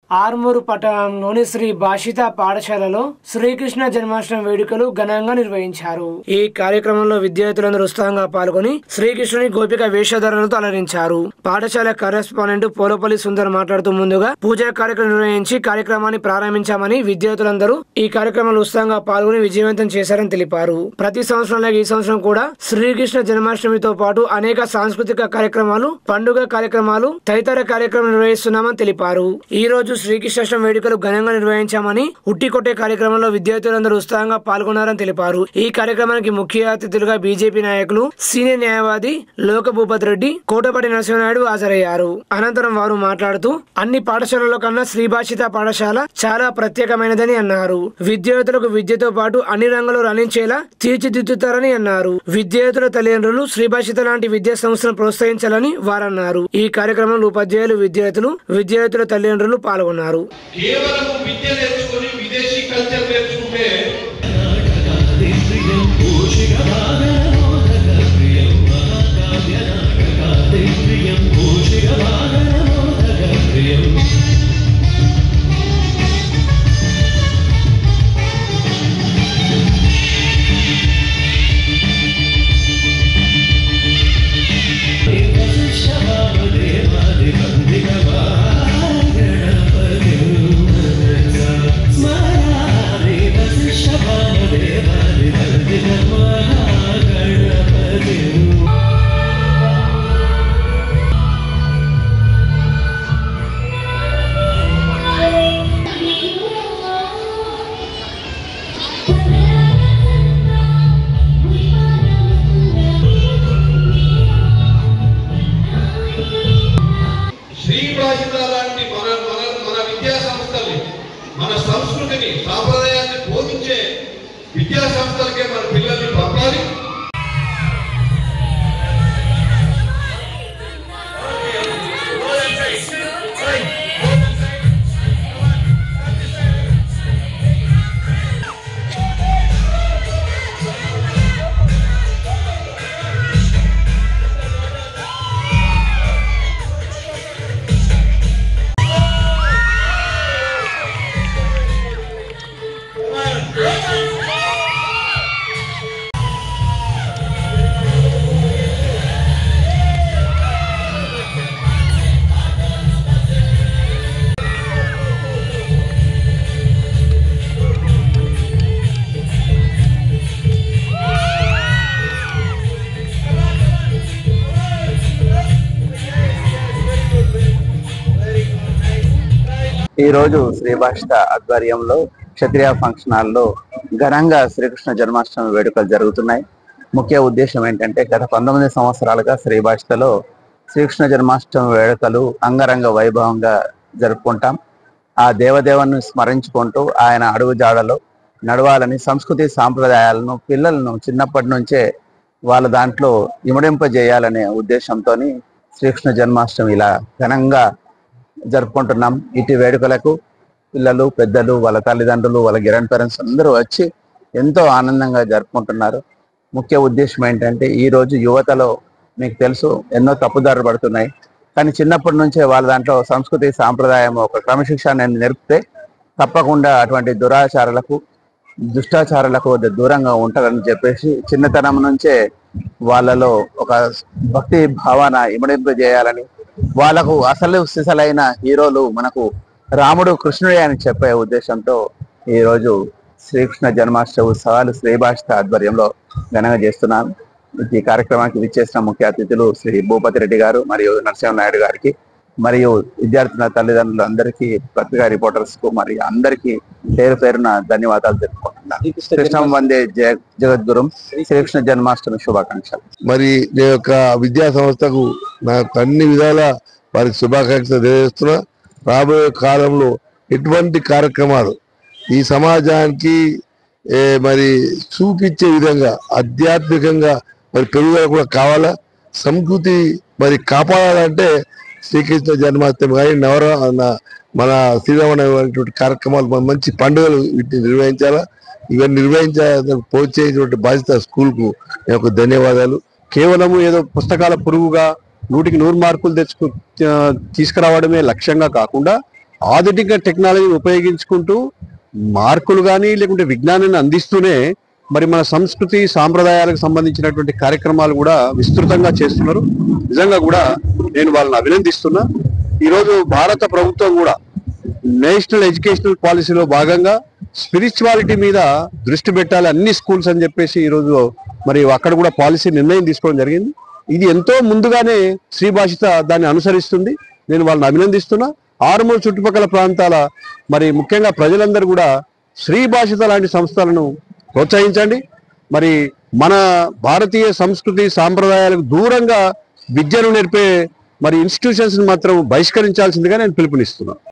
ఆర్మూరు పట్టణంలోని శ్రీ భాషిత పాఠశాలలో శ్రీకృష్ణ జన్మాష్టమి వేడుకలు ఘనంగా నిర్వహించారు. ఈ కార్యక్రమంలో విద్యార్థులందరూ ఉత్సాహంగా పాల్గొని శ్రీకృష్ణుని గోపిక వేషధారణలతో అలరించారు. పాఠశాల కరెస్పాండెంట్ పోలపల్లి సుందర్ మాట్లాడుతూ ముందుగా పూజా కార్యక్రమం నిర్వహించి కార్యక్రమాన్ని ప్రారంభించామని విద్యార్థులందరూ ఈ కార్యక్రమంలో ఉత్సాహంగా పాల్గొని విజయవంతం చేశారని తెలిపారు. ప్రతి సంవత్సరం ఈ సంవత్సరం కూడా శ్రీకృష్ణ జన్మాష్టమితో పాటు అనేక సాంస్కృతిక కార్యక్రమాలు, పండుగ కార్యక్రమాలు తదితర కార్యక్రమాలు నిర్వహిస్తున్నామని తెలిపారు. ఈ రోజు శ్రీకృష్ణాష్టమి వేడుకలు ఘనంగా నిర్వహించామని, ఉట్టి కొట్టే కార్యక్రమంలో విద్యార్థులందరూ ఉత్సాహంగా పాల్గొన్నారని తెలిపారు. ఈ కార్యక్రమానికి ముఖ్య అతిథులుగా బీజేపీ నాయకులు, సీనియర్ న్యాయవాది లోక భూపతి రెడ్డి, కోటపాటి నరసింహనాయుడు హాజరయ్యారు. అనంతరం వారు మాట్లాడుతూ అన్ని పాఠశాలల కన్నా శ్రీభాషిత పాఠశాల చాలా ప్రత్యేకమైనదని అన్నారు. విద్యార్థులకు విద్యతో పాటు అన్ని రంగాలు రాణించేలా తీర్చిదిద్దుతారని అన్నారు. విద్యార్థుల తల్లిదండ్రులు శ్రీభాషిత లాంటి విద్యా సంస్థలను ప్రోత్సహించాలని వారన్నారు. ఈ కార్యక్రమంలో ఉపాధ్యాయులు, విద్యార్థుల తల్లిదండ్రులు పాల్గొన్నారు. కేవలం విద్య నేర్చుకొని విదేశీ కల్చర్ నేర్చుకుంటే లాంటి మన విద్యా సంస్థల్ని, మన సంస్కృతిని, సాంప్రదాయాన్ని బోధించే విద్యా సంస్థలకే మన పిల్లల్ని పంపాలి. ఈ రోజు శ్రీభాషిత ఆధ్వర్యంలో క్షత్రియ ఫంక్షన్ హాల్లో ఘనంగా శ్రీకృష్ణ జన్మాష్టమి వేడుకలు జరుగుతున్నాయి. ముఖ్య ఉద్దేశం ఏంటంటే గత 19 సంవత్సరాలుగా శ్రీభాషితలో శ్రీకృష్ణ జన్మాష్టమి వేడుకలు అంగరంగ వైభవంగా జరుపుకుంటాం. ఆ దేవదేవుని స్మరించుకుంటూ ఆయన అడుగుజాడలో నడవాలని, సంస్కృతి సాంప్రదాయాలను పిల్లలను చిన్నప్పటి నుంచే వాళ్ళ దాంట్లో ఇమడింపజేయాలనే ఉద్దేశంతో శ్రీకృష్ణ జన్మాష్టమి ఇలా ఘనంగా జరుపుకుంటున్నాం. ఇటు వేడుకలకు పిల్లలు, పెద్దలు, వాళ్ళ తల్లిదండ్రులు, వాళ్ళ గ్రాండ్ పేరెంట్స్ అందరూ వచ్చి ఎంతో ఆనందంగా జరుపుకుంటున్నారు. ముఖ్య ఉద్దేశం ఏంటంటే ఈరోజు యువతలో మీకు తెలుసు ఎన్నో తప్పుదారులు పడుతున్నాయి. కానీ చిన్నప్పటి నుంచే వాళ్ళ దాంట్లో సంస్కృతి సాంప్రదాయం ఒక క్రమశిక్షణ నేర్పితే తప్పకుండా అటువంటి దురాచారాలకు, దుష్టాచారాలకు దూరంగా ఉంటారని చెప్పేసి చిన్నతనం నుంచే వాళ్ళలో ఒక భక్తి భావన ఇమడింపజేయాలని, వాళ్ళకు అసలు సిసలైన హీరోలు మనకు రాముడు, కృష్ణుడే అని చెప్పే ఉద్దేశంతో ఈరోజు శ్రీకృష్ణ జన్మాష్టమి ఉత్సవాలు శ్రీభాషిత ఆధ్వర్యంలో ఘనంగా చేస్తున్నాను. ఈ కార్యక్రమానికి విచ్చేసిన ముఖ్య అతిథులు శ్రీ భూపతి రెడ్డి గారు మరియు నరసింహనాయుడు గారికి, మరియు విద్యార్థుల తల్లిదండ్రులు అందరికీ, పత్రికా రిపోర్టర్స్ కు మరియు అందరికీ పేరు పేరున ధన్యవాదాలు తెలుపుకుంటున్నాను. కృష్ణం వందే జగద్గురు. శ్రీకృష్ణ జన్మాష్టమి శుభాకాంక్షలు. మరి నీ యొక్క విద్యా సంస్థకు నాకు అన్ని విధాల వారికి శుభాకాంక్షలు తెలియజేస్తున్నా. రాబోయే కాలంలో ఎటువంటి కార్యక్రమాలు ఈ సమాజానికి మరి చూపించే విధంగా ఆధ్యాత్మికంగా మరి పెరుగుదల కూడా కావాలా, సంస్కృతి మరి కాపాడాలంటే శ్రీకృష్ణ జన్మాష్టమి కానీ మన శ్రీరామనవమి కార్యక్రమాలు, మంచి పండుగలు వీటిని నిర్వహించాలా. ఇవన్నీ నిర్వహించాలని ప్రోత్సహించినటువంటి బాధ్యత స్కూల్కు నాకు ధన్యవాదాలు. కేవలము ఏదో పుస్తకాల పురుగుగా 100కి 100 మార్కులు తీసుకురావడమే లక్ష్యంగా కాకుండా ఆధునిక టెక్నాలజీని ఉపయోగించుకుంటూ మార్కులు కానీ లేకుంటే విజ్ఞానాన్ని అందిస్తూనే మరి మన సంస్కృతి సాంప్రదాయాలకు సంబంధించినటువంటి కార్యక్రమాలు కూడా విస్తృతంగా చేస్తున్నారు. నిజంగా కూడా నేను వాళ్ళని అభినందిస్తున్నా. ఈరోజు భారత ప్రభుత్వం కూడా నేషనల్ ఎడ్యుకేషనల్ పాలసీలో భాగంగా స్పిరిచువాలిటీ మీద దృష్టి పెట్టాలి అన్ని స్కూల్స్ అని చెప్పేసి ఈరోజు మరి అక్కడ కూడా పాలసీ నిర్ణయం తీసుకోవడం జరిగింది. ఇది ఎంతో ముందుగానే శ్రీ భాషిత దాన్ని అనుసరిస్తుంది. నేను వాళ్ళని అభినందిస్తున్నా. ఆరుమూరు చుట్టుపక్కల ప్రాంతాల మరి ముఖ్యంగా ప్రజలందరూ కూడా శ్రీ భాషిత లాంటి సంస్థలను ప్రోత్సహించండి. మరి మన భారతీయ సంస్కృతి సాంప్రదాయాలకు దూరంగా విద్యను నేర్పే మరి ఇన్స్టిట్యూషన్స్ మాత్రం బహిష్కరించాల్సిందిగా నేను పిలుపునిస్తున్నాను.